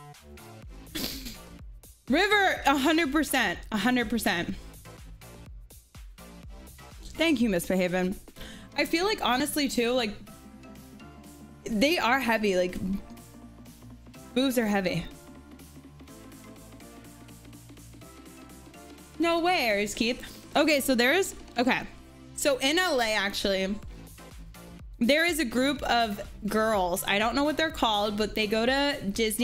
River, 100%, 100%. Thank you, Miss Behaven. I feel like, honestly, too, like, they are heavy. Like, boobs are heavy. No way, Aries Keith. Okay, so there's, okay. So in LA, actually, there is a group of girls. I don't know what they're called, but they go to Disney.